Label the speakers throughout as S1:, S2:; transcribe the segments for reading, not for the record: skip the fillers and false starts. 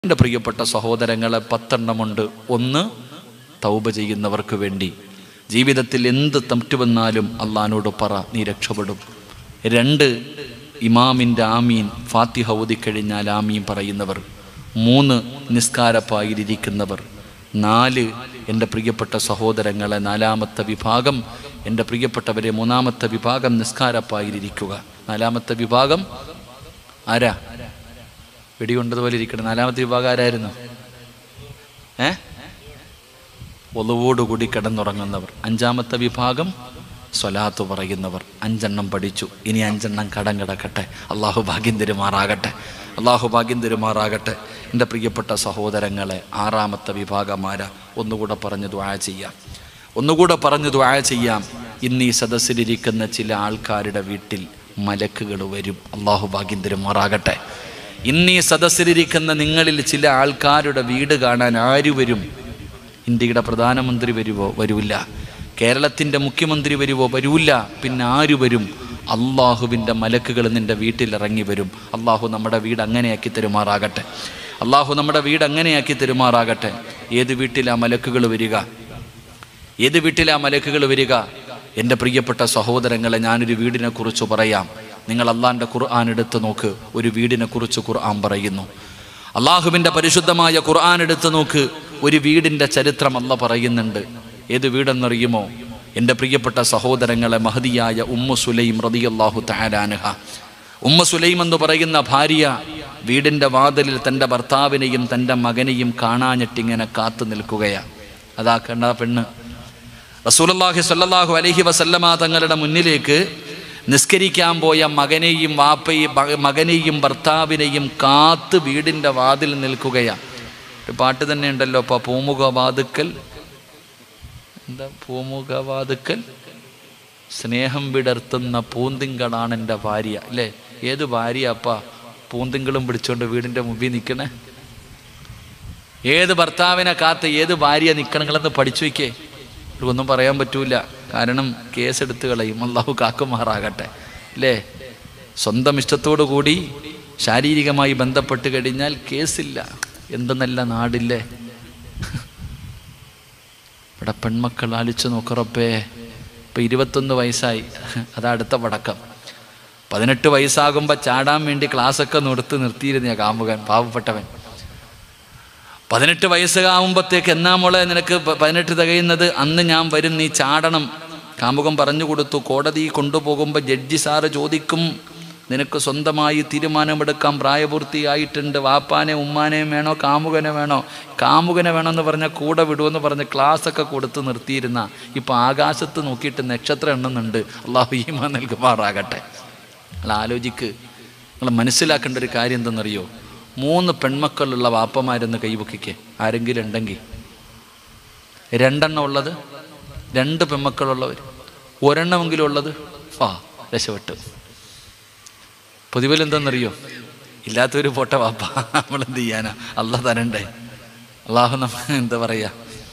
S1: എൻ്റെ പ്രിയപ്പെട്ട സഹോദരങ്ങളെ 10 എണ്ണമുണ്ട്. 1, തൗബ ചെയ്യുന്നവർക്ക് വേണ്ടി. ജീവിതത്തിൽ എന്ത് തെറ്റുവന്നാലും അള്ളാനോട് പറ, നീ രക്ഷപ്പെടും. 2, ഇമാമിൻ്റെ ആമീൻ ഫാത്തിഹ ഓതിക്കഴിഞ്ഞാൽ ആമീൻ പറയുന്നവർ. 3, നിസ്കാരപ്പായിലിരിക്കുന്നവർ. 4, എൻ്റെ പ്രിയപ്പെട്ട സഹോദരങ്ങളെ 4-ാമത്തെ വിഭാഗം, എൻ്റെ പ്രിയപ്പെട്ടവരെ 3-ാമത്തെ വിഭാഗം നിസ്കാരപ്പായിലിരിക്കുക. 4-ാമത്തെ വിഭാഗം ആരാ? വെടികൊണ്ടതുപോലെ ഇരിക്കണം. 4-ാമത്തെ വിഭാഗം ആരായിരുന്നു? ഒളുവോടുകൂടി കിടന്നുറങ്ങുന്നവർ. 5-ാമത്തെ വിഭാഗം സ്വലാത്ത് പറയുന്നവർ. 5 എണ്ണം പഠിച്ചു. ഇനി 5 എണ്ണം കടം കിടക്കട്ടെ. അള്ളാഹു ഭാഗ്യം തരുമാറാകട്ടെ. അള്ളാഹു ഭാഗ്യം തരുമാറാകട്ടെ. എൻ്റെ പ്രിയപ്പെട്ട സഹോദരങ്ങളെ 6-ാമത്തെ വിഭാഗമാരാ? ഒന്നുകൂടെ പറഞ്ഞ് ദുആ ചെയ്യാം. ഇന്ന് ഈ സദസ്സിലിരിക്കുന്ന ചില ആൾക്കാരുടെ വീട്ടിൽ മലക്കുകൾ വരും. അള്ളാഹു ഭാഗ്യം തരുമാറാകട്ടെ. ഇന്ന് ഈ സദസ്സിലിരിക്കുന്ന നിങ്ങളിൽ ചില ആൾക്കാരുടെ വീട് കാണാൻ ആര് വരും? ഇന്ത്യയുടെ പ്രധാനമന്ത്രി വരുവോ? വരൂല്ല. കേരളത്തിൻ്റെ മുഖ്യമന്ത്രി വരുവോ? വരൂല്ല. പിന്നെ ആര് വരും? അള്ളാഹുവിൻ്റെ മലക്കുകൾ നിൻ്റെ വീട്ടിലിറങ്ങി വരും. അള്ളാഹു നമ്മുടെ വീട് അങ്ങനെയാക്കി തരുമാറാകട്ടെ. അള്ളാഹു നമ്മുടെ വീട് അങ്ങനെയാക്കി തരുമാറാകട്ടെ. ഏത് വീട്ടിലാ മലക്കുകൾ വരിക? ഏത് വീട്ടിലാ മലക്കുകൾ വരിക? എൻ്റെ പ്രിയപ്പെട്ട സഹോദരങ്ങളെ, ഞാനൊരു വീടിനെ കുറിച്ച് പറയാം. നിങ്ങൾ അള്ളാഹിൻ്റെ ഖുർആൻ എടുത്ത് നോക്ക്. ഒരു വീടിനെ കുറിച്ച് ഖുർആൻ പറയുന്നു. അള്ളാഹുവിൻ്റെ പരിശുദ്ധമായ ഖുർആൻ എടുത്ത് നോക്ക്. ഒരു വീടിൻ്റെ ചരിത്രം അള്ളാഹ് പറയുന്നുണ്ട്. ഏത് വീടെന്നറിയുമോ? എൻ്റെ പ്രിയപ്പെട്ട സഹോദരങ്ങളെ, മഹദിയായ ഉമ്മു സുലൈം റളിയല്ലാഹു തആല അൻഹ. ഉമ്മു സുലൈം എന്ന് പറയുന്ന ഭാര്യ വീടിൻ്റെ വാതിലിൽ തൻ്റെ ഭർത്താവിനെയും തൻ്റെ മകനെയും കാണാഞ്ഞിട്ടിങ്ങനെ കാത്തു നിൽക്കുകയാണ്. അതാ കണ്ട പെണ്ണ് റസൂലുള്ളാഹി സ്വല്ലല്ലാഹു അലൈഹി വസല്ലമ തങ്ങളുടെ മുന്നിലേക്ക് നിസ്കരിക്കാൻ പോയ മകനെയും ഭർത്താവിനെയും കാത്ത് വീടിൻ്റെ വാതിൽ നിൽക്കുകയാണ്. ഒരു പാട്ട് തന്നെ ഉണ്ടല്ലോ, അപ്പോൾ പൂമുഖവാതുക്കൽ സ്നേഹം വിടർത്തുന്ന പൂന്തിങ്കളാണ് എൻ്റെ ഭാര്യ. അല്ലേ? ഏത് ഭാര്യ അപ്പാ പൂന്തിങ്കളും പിടിച്ചോണ്ട് വീടിൻ്റെ മുമ്പിൽ നിൽക്കണേ? ഏത് ഭർത്താവിനെ കാത്ത് ഏത് ഭാര്യ നിൽക്കണങ്ങളെന്ന് പഠിച്ചു വയ്ക്കേ. ഒന്നും പറയാൻ പറ്റൂല, കാരണം കേസെടുത്ത് കളയും. അള്ളാഹു കാക്കുമാറാകട്ടെ. അല്ലേ? സ്വന്തം ഇഷ്ടത്തോടു കൂടി ശാരീരികമായി ബന്ധപ്പെട്ട് കഴിഞ്ഞാൽ കേസില്ല. എന്ത് നല്ല നാടില്ലേ? ഇവിടെ പെൺമക്കൾ ആലിച്ചു നോക്കറപ്പേ. ഇപ്പം 21 വയസ്സായി, അതാ അടുത്ത പടക്കം. 18 വയസ്സാകുമ്പോൾ ചാടാൻ വേണ്ടി ക്ലാസ്സൊക്കെ നിർത്തിയിരുന്ന കാമുകൻ, പാവപ്പെട്ടവൻ. 18 വയസ്സാകുമ്പോഴത്തേക്ക് എന്നാ മോളെ നിനക്ക് 18 തികയുന്നത്? അന്ന് ഞാൻ വരും, നീ ചാടണം. കാമുകൻ പറഞ്ഞു കൊടുത്തു. കോടതി കൊണ്ടുപോകുമ്പോൾ ജഡ്ജി സാറ് ചോദിക്കും, നിനക്ക് സ്വന്തമായി തീരുമാനമെടുക്കാൻ പ്രായപൂർത്തിയായിട്ടുണ്ട്, വാപ്പാനെ ഉമ്മാനെയും വേണോ കാമുകനെ വേണോ? കാമുകനെ വേണമെന്ന് പറഞ്ഞാൽ കൂടെ വിടുമെന്ന് പറഞ്ഞ് ക്ലാസ്സൊക്കെ കൊടുത്ത് നിർത്തിയിരുന്ന ഇപ്പം ആകാശത്ത് നോക്കിയിട്ട് നക്ഷത്രം എണ്ണുന്നുണ്ട്. അള്ളാഹു ഈമാൻ നൽകുമാറാകട്ടെ. നിങ്ങൾ ആലോചിക്ക്. നിങ്ങൾ മനസ്സിലാക്കേണ്ട ഒരു കാര്യം എന്തെന്നറിയോ? 3 പെൺമക്കളുള്ള വാപ്പമാരെന്ന് കൈവക്കിക്കേ ആരെങ്കിലും ഉണ്ടെങ്കിൽ. 2 എണ്ണം ഉള്ളത്, 2 പെൺമക്കളുള്ളവർ, 1 എണ്ണമെങ്കിലും ഉള്ളത്, രക്ഷപ്പെട്ടു. പൊതുവിൽ എന്താണെന്നറിയോ? ഇല്ലാത്തൊരു പൊട്ട വാപ്പ. നമ്മളെന്ത് ചെയ്യാനാ? അള്ളാഹ് തരണ്ടേ? അള്ളാഹു എന്താ പറയുക?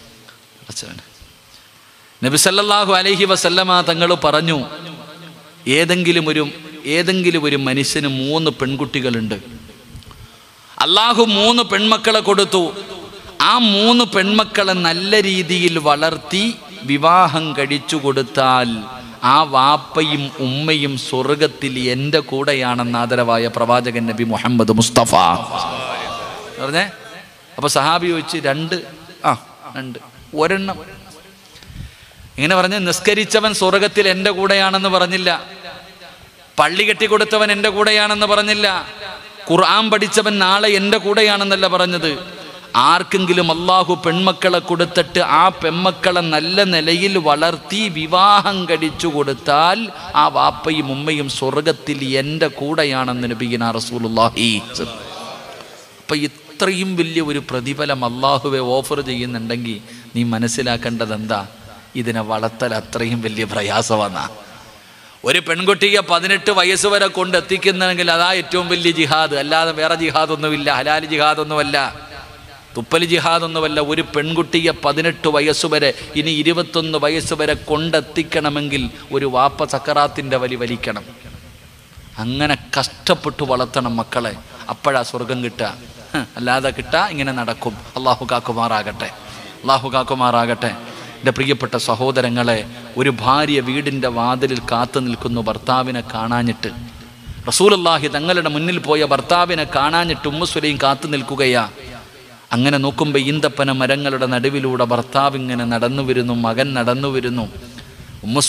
S1: നബി സല്ലല്ലാഹു അലൈഹി വസല്ലമ തങ്ങൾ പറഞ്ഞു, ഏതെങ്കിലും ഒരു മനുഷ്യന് 3 പെൺകുട്ടികളുണ്ട്. അള്ളാഹു 3 പെൺമക്കളെ കൊടുത്തു. ആ 3 പെൺമക്കളെ നല്ല രീതിയിൽ വളർത്തി വിവാഹം കഴിച്ചു കൊടുത്താൽ ആ വാപ്പയും ഉമ്മയും സ്വർഗത്തിൽ എൻ്റെ കൂടെയാണെന്ന് ആദരവായ പ്രവാചകൻ നബി മുഹമ്മദ് മുസ്തഫ പറഞ്ഞേ. അപ്പൊ സഹാബി ചോദിച്ച് 2 ഒരെണ്ണം ഇങ്ങനെ പറഞ്ഞ്, നിസ്കരിച്ചവൻ സ്വർഗത്തിൽ എൻ്റെ കൂടെയാണെന്ന് പറഞ്ഞില്ല, പള്ളി കെട്ടിക്കൊടുത്തവൻ എൻ്റെ കൂടെയാണെന്ന് പറഞ്ഞില്ല, ഖുർആൻ പഠിച്ചവൻ നാളെ എൻ്റെ കൂടെയാണെന്നല്ല പറഞ്ഞത്. ആർക്കെങ്കിലും അള്ളാഹു പെൺമക്കളെ കൊടുത്തിട്ട് ആ പെൺമക്കളെ നല്ല നിലയിൽ വളർത്തി വിവാഹം കഴിച്ചു കൊടുത്താൽ ആ വാപ്പയും ഉമ്മയും സ്വർഗത്തിൽ എൻ്റെ കൂടെയാണെന്ന് നബിയിന റസൂലുള്ളാഹി. അപ്പം ഇത്രയും വലിയ ഒരു പ്രതിഫലം അള്ളാഹുവെ ഓഫർ ചെയ്യുന്നുണ്ടെങ്കിൽ നീ മനസ്സിലാക്കേണ്ടത് എന്താ? ഇതിനെ വളർത്തൽ അത്രയും വലിയ പ്രയാസമാണ്. ഒരു പെൺകുട്ടിയെ 18 വയസ്സ് വരെ കൊണ്ടെത്തിക്കുന്നെങ്കിൽ അതാ ഏറ്റവും വലിയ ജിഹാദ്. അല്ലാതെ വേറെ ജിഹാദൊന്നുമില്ല, ഹലാൽ ജിഹാദൊന്നുമല്ല, തുപ്പൽ ജിഹാദൊന്നുമല്ല. ഒരു പെൺകുട്ടിയെ 18 വയസ്സ് വരെ, ഇനി 21 വയസ്സ് വരെ കൊണ്ടെത്തിക്കണമെങ്കിൽ ഒരു വാപ്പ സക്കറാത്തിൻ്റെ വലിക്കണം. അങ്ങനെ കഷ്ടപ്പെട്ട് വളർത്തണം മക്കളെ. അപ്പോഴാ സ്വർഗം കിട്ടുക. അല്ലാതെ കിട്ടാ ഇങ്ങനെ നടക്കും. അള്ളാഹു കാക്കുമാറാകട്ടെ, അള്ളാഹു കാക്കുമാറാകട്ടെ. എൻ്റെ പ്രിയപ്പെട്ട സഹോദരങ്ങളെ, ഒരു ഭാര്യ വീടിൻ്റെ വാതിലിൽ കാത്തു നിൽക്കുന്നു ഭർത്താവിനെ കാണാഞ്ഞിട്ട്. റസൂലുള്ളാഹി തങ്ങളുടെ മുന്നിൽ പോയ ഭർത്താവിനെ കാണാഞ്ഞിട്ട് ഉമ്മു സുലൈം കാത്തു നിൽക്കുകയാ. അങ്ങനെ നോക്കുമ്പോൾ ഈന്തപ്പന മരങ്ങളുടെ നടുവിലൂടെ ഭർത്താവ് ഇങ്ങനെ നടന്നു വരുന്നു, മകൻ നടന്നു വരുന്നു. ഉമ്മു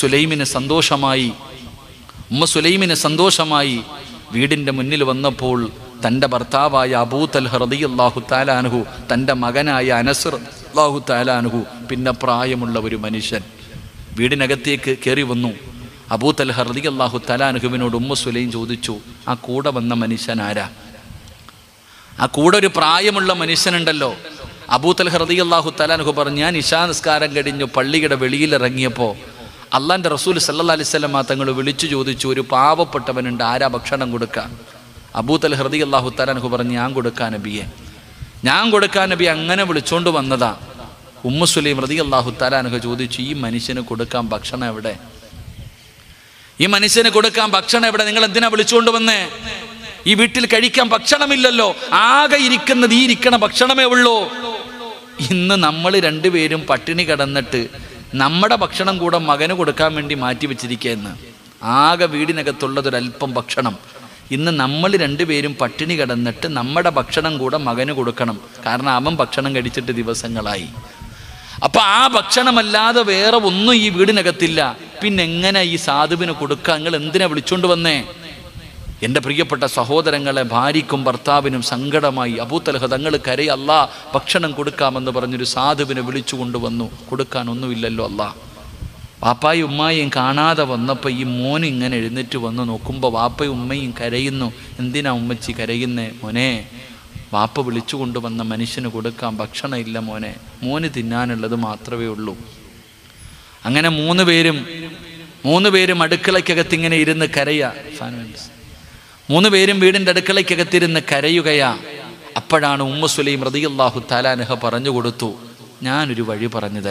S1: സുലൈമിന് സന്തോഷമായി. വീടിൻ്റെ മുന്നിൽ വന്നപ്പോൾ തൻ്റെ ഭർത്താവായ അബൂ തൽഹ റളിയല്ലാഹു തആല അൻഹു, തൻ്റെ മകനായ അനസ് റളിയല്ലാഹു തആല അൻഹു, പിന്നെ പ്രായമുള്ള ഒരു മനുഷ്യൻ വീടിനകത്തേക്ക് കയറി വന്നു. അബൂ തൽഹ റളിയല്ലാഹു തആല അൻഹുവിനോട് ഉമ്മു സുലൈം ചോദിച്ചു, ആ കൂടെ വന്ന മനുഷ്യൻ ആരാ? ആ കൂടെ ഒരു പ്രായമുള്ള മനുഷ്യനുണ്ടല്ലോ. അബൂ തൽഹ റളിയല്ലാഹു തആല അൻഹു പറഞ്ഞു, ഞാൻ ഇശാ നിസ്കാരം കഴിഞ്ഞു പള്ളിയുടെ വെളിയിലിറങ്ങിയപ്പോൾ അള്ളാൻ്റെ റസൂൽ സല്ലല്ലാഹു അലൈഹി വസല്ലം തങ്ങൾ വിളിച്ചു ചോദിച്ചു, ഒരു പാവപ്പെട്ടവനുണ്ട്, ആരാ ഭക്ഷണം കൊടുക്കുക? അബൂ തൽഹ റളിയല്ലാഹു തആല അൻഹു പറഞ്ഞു, ഞാൻ കൊടുക്കാൻ നബിയെ, ഞാൻ കൊടുക്കാൻ നബിയെ. അങ്ങനെ വിളിച്ചോണ്ട് വന്നതാ. ഉമ്മു സുലൈം റളിയല്ലാഹു തആല അൻഹു ചോദിച്ചു, ഈ മനുഷ്യന് കൊടുക്കാൻ ഭക്ഷണം എവിടെ? ഈ മനുഷ്യന് കൊടുക്കാൻ ഭക്ഷണം എവിടെ? നിങ്ങൾ എന്തിനാ വിളിച്ചുകൊണ്ട് വന്നേ? ഈ വീട്ടിൽ കഴിക്കാൻ ഭക്ഷണമില്ലല്ലോ, ആകെ ഇരിക്കുന്നത് ഈ ഇരിക്കണ ഭക്ഷണമേ ഉള്ളൂ. ഇന്ന് നമ്മൾ രണ്ടുപേരും പട്ടിണി കിടന്നിട്ട് നമ്മുടെ ഭക്ഷണം കൂടെ മകന് കൊടുക്കാൻ വേണ്ടി മാറ്റി വെച്ചിരിക്കുകയെന്ന്. ആകെ വീടിനകത്തുള്ളതൊരല്പം ഭക്ഷണം. ഇന്ന് നമ്മൾ രണ്ടുപേരും പട്ടിണി കിടന്നിട്ട് നമ്മുടെ ഭക്ഷണം കൂടെ മകന് കൊടുക്കണം. കാരണം അവൻ ഭക്ഷണം കഴിച്ചിട്ട് ദിവസങ്ങളായി. അപ്പം ആ ഭക്ഷണമല്ലാതെ വേറെ ഒന്നും ഈ വീടിനകത്തില്ല. പിന്നെ എങ്ങനെ ഈ സാധുവിന് കൊടുക്കുക? നിങ്ങൾ എന്തിനാ വിളിച്ചോണ്ട് വന്നേ? എൻ്റെ പ്രിയപ്പെട്ട സഹോദരങ്ങളെ, ഭാര്യയ്ക്കും ഭർത്താവിനും സങ്കടമായി. അബൂ തൽഹ തങ്ങൾ കരയി, അല്ലാ ഭക്ഷണം കൊടുക്കാമെന്ന് പറഞ്ഞൊരു സാധുവിനെ വിളിച്ചു കൊണ്ടുവന്നു. കൊടുക്കാനൊന്നുമില്ലല്ലോ അല്ലാ. വാപ്പായും ഉമ്മായും കാണാതെ വന്നപ്പോൾ ഈ മോന് ഇങ്ങനെ എഴുന്നേറ്റ് വന്ന് നോക്കുമ്പോൾ വാപ്പയും ഉമ്മയും കരയുന്നു. എന്തിനാ ഉമ്മച്ചി കരയുന്നേ? മോനെ, വാപ്പ വിളിച്ചു കൊണ്ടുവന്ന മനുഷ്യന് കൊടുക്കാൻ ഭക്ഷണം ഇല്ല മോനെ, മോന് തിന്നാനുള്ളത് മാത്രമേ ഉള്ളൂ. അങ്ങനെ മൂന്ന് പേരും അടുക്കളയ്ക്കകത്ത് ഇങ്ങനെ ഇരുന്ന് കരയാ. 3 പേരും വീടിൻ്റെ അടുക്കളയ്ക്കകത്തിരുന്ന് കരയുകയാ. അപ്പോഴാണ് ഉമ്മു സുലൈം റളിയല്ലാഹു തആല അൻഹ പറഞ്ഞു കൊടുത്തു, ഞാനൊരു വഴി പറഞ്ഞു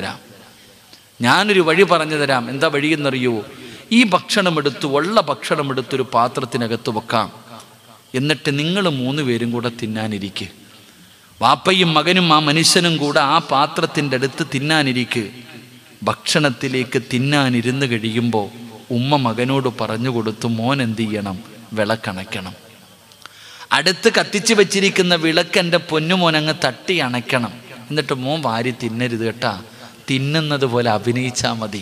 S1: തരാം. എന്താ വഴിയെന്നറിയോ? ഈ ഉള്ള ഭക്ഷണം എടുത്തൊരു പാത്രത്തിനകത്ത് വെക്കാം. എന്നിട്ട് നിങ്ങൾ 3 പേരും കൂടെ തിന്നാനിരിക്ക്. വാപ്പയും മകനും ആ മനുഷ്യനും കൂടെ ആ പാത്രത്തിൻ്റെ അടുത്ത് തിന്നാനിരിക്ക്. ഭക്ഷണത്തിലേക്ക് തിന്നാനിരുന്ന് കഴിയുമ്പോൾ ഉമ്മ മകനോട് പറഞ്ഞു കൊടുത്തു, മോൻ എന്ത് ചെയ്യണം? വിളക്കണയ്ക്കണം. അടുത്ത് കത്തിച്ച് വെച്ചിരിക്കുന്ന വിളക്ക് എൻ്റെ പൊന്നുമോനങ്ങ് തട്ടി അണയ്ക്കണം. എന്നിട്ട് മോൻ വാരി തിന്നരുത് കേട്ടാ, തിന്നുന്നത് പോലെ അഭിനയിച്ചാൽ മതി.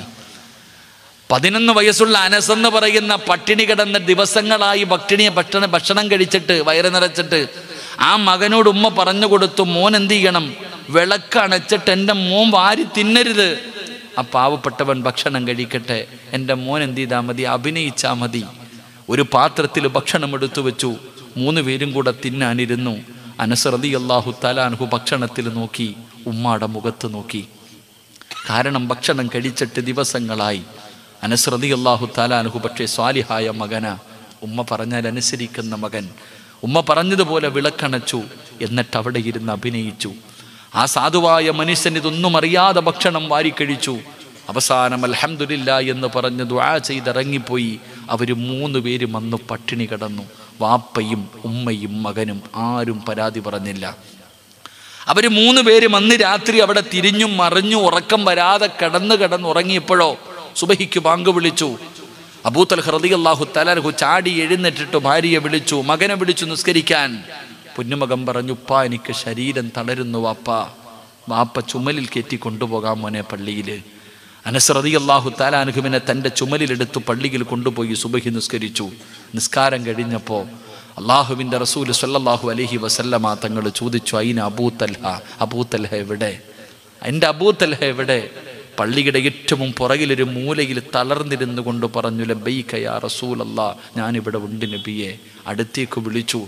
S1: 11 വയസ്സുള്ള അനസ് എന്ന് പറയുന്ന പട്ടിണി കിടന്ന ദിവസങ്ങളായി ഭക്ഷണം കഴിച്ചിട്ട് വയറ് നിറച്ചിട്ട് ആ മകനോട് ഉമ്മ പറഞ്ഞു കൊടുത്തു, മോൻ എന്ത് ചെയ്യണം? വിളക്ക് അണച്ചിട്ട് എൻ്റെ മോൻ വാരി തിന്നരുത്. ആ പാവപ്പെട്ടവൻ ഭക്ഷണം കഴിക്കട്ടെ, എൻ്റെ മോൻ എന്ത് ചെയ്താൽ മതി? അഭിനയിച്ചാൽ മതി. ഒരു പാത്രത്തിൽ ഭക്ഷണം എടുത്തു വെച്ചു. 3 പേരും കൂടെ തിന്നാനിരുന്നു. അനസ് റളിയല്ലാഹു തആല അൻഹു ഭക്ഷണത്തിൽ നോക്കി, ഉമ്മാടെ മുഖത്ത് നോക്കി. കാരണം ഭക്ഷണം കഴിച്ചിട്ട് ദിവസങ്ങളായി. അനസ് റളിയല്ലാഹു തആല അൻഹു പക്ഷേ സ്വാലിഹായ മകനാ, ഉമ്മ പറഞ്ഞാൽ അനുസരിക്കുന്ന മകൻ. ഉമ്മ പറഞ്ഞതുപോലെ വിളക്കണച്ചു. എന്നിട്ട് അവിടെ ഇരുന്ന് അഭിനയിച്ചു. ആ സാധുവായ മനുഷ്യൻ ഇതൊന്നും അറിയാതെ ഭക്ഷണം വാരിക്കഴിച്ചു. അവസാനം അൽഹംദുലില്ലാ എന്ന് പറഞ്ഞ് ദുആ ചെയ്തിറങ്ങിപ്പോയി. അവർ 3 പേരും അന്ന് പട്ടിണി കിടന്നു. വാപ്പയും ഉമ്മയും മകനും ആരും പരാതി പറഞ്ഞില്ല. അവർ 3 പേരും അന്ന് രാത്രി അവിടെ തിരിഞ്ഞും മറിഞ്ഞു ഉറക്കം വരാതെ കിടന്നുറങ്ങിയപ്പോഴോ സുബഹിക്ക് ബാങ്ക് വിളിച്ചു. അബൂ തൽഹ റളിയല്ലാഹു തആല അൻഹു ചാടി എഴുന്നേറ്റിട്ട് ഭാര്യയെ വിളിച്ചു, മകനെ വിളിച്ചു നിസ്കരിക്കാൻ. പൊന്നുമകൻ പറഞ്ഞു, ഉപ്പാ എനിക്ക് ശരീരം തളരുന്നു വാപ്പ ചുമലിൽ കയറ്റി കൊണ്ടുപോകാം മോനെ പള്ളിയിൽ. അനസ് റളിയല്ലാഹു തആല അൻഹുവിനെ തൻ്റെ ചുമലിലെടുത്ത് പള്ളിയിൽ കൊണ്ടുപോയി സുബഹി നിസ്കരിച്ചു. നിസ്കാരം കഴിഞ്ഞപ്പോൾ അള്ളാഹുവിൻ്റെ റസൂൽ സ്വല്ലല്ലാഹു അലൈഹി വസല്ലമ തങ്ങൾ ചോദിച്ചു, അയിന അബൂ തൽഹ എവിടെ? എൻ്റെ അബൂ തൽഹ എവിടെ? പള്ളിയുടെ ഏറ്റവും പുറകിലൊരു മൂലയിൽ തളർന്നിരുന്നു കൊണ്ട് പറഞ്ഞു, ലബ്ബൈക യാ റസൂലല്ലാ, ഞാനിവിടെ ഉണ്ട് നബിയെ. അടുത്തേക്ക്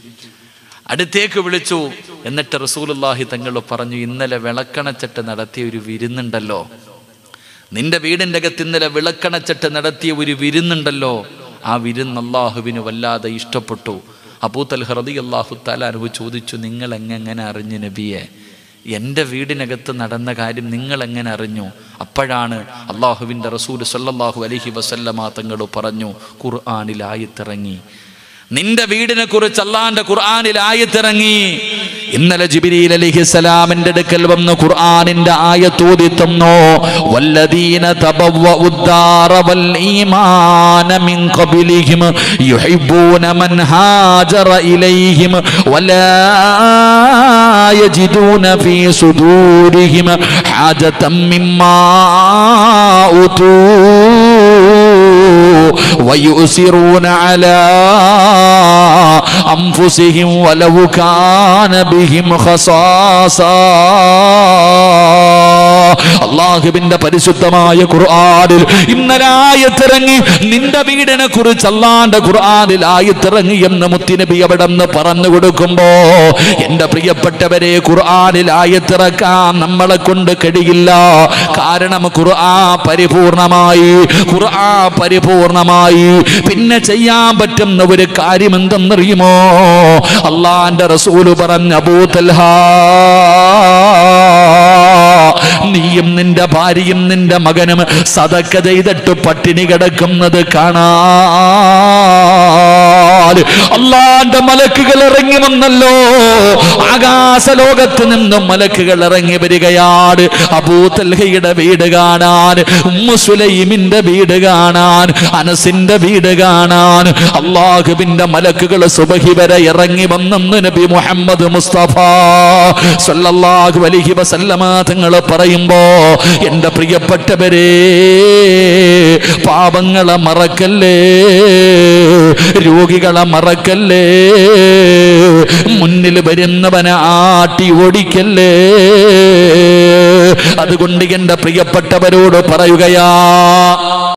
S1: വിളിച്ചു. എന്നിട്ട് റസൂലുള്ളാഹി തങ്ങൾ പറഞ്ഞു, ഇന്നലെ വിളക്കണച്ചട്ട് നടത്തിയ ഒരു വിരുന്നുണ്ടല്ലോ, നിന്റെ വീടിൻ്റെ അകത്ത് ഇന്നലെ വിളക്കണച്ചട്ട് നടത്തിയ ഒരു വിരുന്നുണ്ടല്ലോ, ആ വിരുന്ന് അള്ളാഹുവിന് വല്ലാതെ ഇഷ്ടപ്പെട്ടു. അബൂ തൽഹ റളിയല്ലാഹു തആല അൻഹു ചോദിച്ചു, നിങ്ങൾ എങ്ങനെ അറിഞ്ഞു നബിയെ? എൻ്റെ വീടിനകത്ത് നടന്ന കാര്യം നിങ്ങൾ എങ്ങനെ അറിഞ്ഞു? അപ്പോഴാണ് അള്ളാഹുവിൻ്റെ റസൂൽ സ്വല്ലല്ലാഹു അലൈഹി വസല്ലമ തങ്ങൾ പറഞ്ഞു, ഖുർആനിൽ ആയത്തിറങ്ങി, നിന്റെ വീടിനെ കുറിച്ച് അള്ളാഹിന്റെ ഖുർആനിൽ ആയത്തിറങ്ങി. ഇന്നലെ ജിബ്രീൽ അലൈഹിസ്സലാമിന്റെ അടുക്കൽ വന്ന് ഖുർആനിന്റെ ആയത്ത് ഓതി തന്നു. വല്ലദീന തബവ്വഉദ്ദാറ വൽ ഈമാന മിൻ ഖബ്ലിഹിം യുഹിബ്ബൂന മൻ ഹാജറ ഇലൈഹിം വലാ യജിദൂന ഫീ സുദൂരിഹിം ഹാജതൻ മിമ്മാ ഊതൂ വയുസിറൂന അലാ അൻഫുസിഹിം വലൗ കാന ബിഹിം ഖസാസാ. അല്ലാഹുവിന്റെ പരിശുദ്ധമായ ഖുർആനിൽ ഇന്നലെ ആയത്തിറങ്ങി. നിന്റെ വീടിനെ കുറിച്ച് അല്ലാഹുവിന്റെ ഖുർആനിൽ ആയത്തിറങ്ങി എന്ന് മുത്തുനബി അവിടെ നിന്ന് പറഞ്ഞു കൊടുക്കുമ്പോ, എന്റെ പ്രിയപ്പെട്ടവരെ, ഖുർആനിൽ ആയത്തിറക്കാൻ നമ്മളെ കൊണ്ട് കഴിയില്ല. കാരണം ഖുർആൻ പരിപൂർണമായി. പിന്നെ ചെയ്യാൻ പറ്റുന്ന ഒരു കാര്യം എന്തെന്നറിയുമോ? അല്ലാഹുവിന്റെ റസൂല് പറഞ്ഞ അബൂ തൽഹ, നീയും നിന്റെ ഭാര്യയും നിന്റെ മകനും സദക്ക ചെയ്തിട്ട് പട്ടിണി കിടക്കുന്നത് കാണാൻ അല്ലാഹുവിന്റെ മലക്കുകൾ ഇറങ്ങി വന്നല്ലോ. ആകാശലോകത്ത് നിന്നും മലക്കുകൾ ഇറങ്ങി വരികയാണ്. അബൂ തൽഹയുടെ വീട് കാണാൻ, ഉമ്മു സുലൈമിന്റെ വീട് കാണാൻ, അനസിന്റെ വീട് കാണാൻ അല്ലാഹുവിന്റെ മലക്കുകൾ സുബഹി വരെ ഇറങ്ങി വന്നെന്ന് നബി മുഹമ്മദ് മുസ്തഫ സല്ലല്ലാഹു അലൈഹി വസല്ലമ തങ്ങൾ പറയുമ്പോ, എന്റെ പ്രിയപ്പെട്ടവരെ, പാപങ്ങളെ മറക്കല്ലേ, രോഗികളെ മറക്കല്ലേ, മുന്നിൽ വരുന്നവനെ ആട്ടി ഓടിക്കല്ലേ. അതുകൊണ്ട് എന്റെ പ്രിയപ്പെട്ടവരോട് പറയുകയാ,